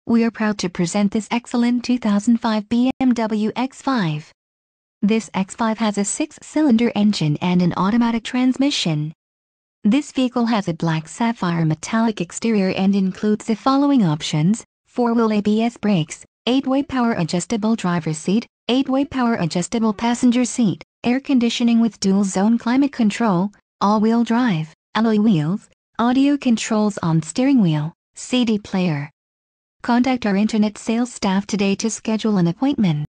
We are proud to present this excellent 2005 BMW X5. This X5 has a 6-cylinder engine and an automatic transmission. This vehicle has a black sapphire metallic exterior and includes the following options: 4-wheel ABS brakes, 8-way power adjustable driver's seat, 8-way power adjustable passenger seat, air conditioning with dual-zone climate control, all-wheel drive, alloy wheels, audio controls on steering wheel, CD player. Contact our internet sales staff today to schedule an appointment.